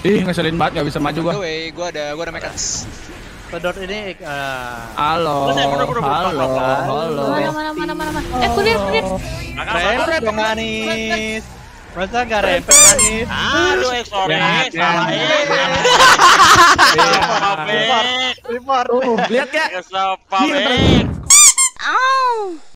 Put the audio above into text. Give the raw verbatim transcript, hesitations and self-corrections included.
Ih, ngeselin banget gak bisa maju gua. Gue, gua ada gua ada mechanics. Pedot ini uh... Halo. Halo. Halo. Mana mana mana mana mana. Eh, kulir kulir. Rempet dong manis. Masa gak rempet manis? Aduh, eh sorry, salah eh. Report. Lihat gak? Kesapa, Bek. Au.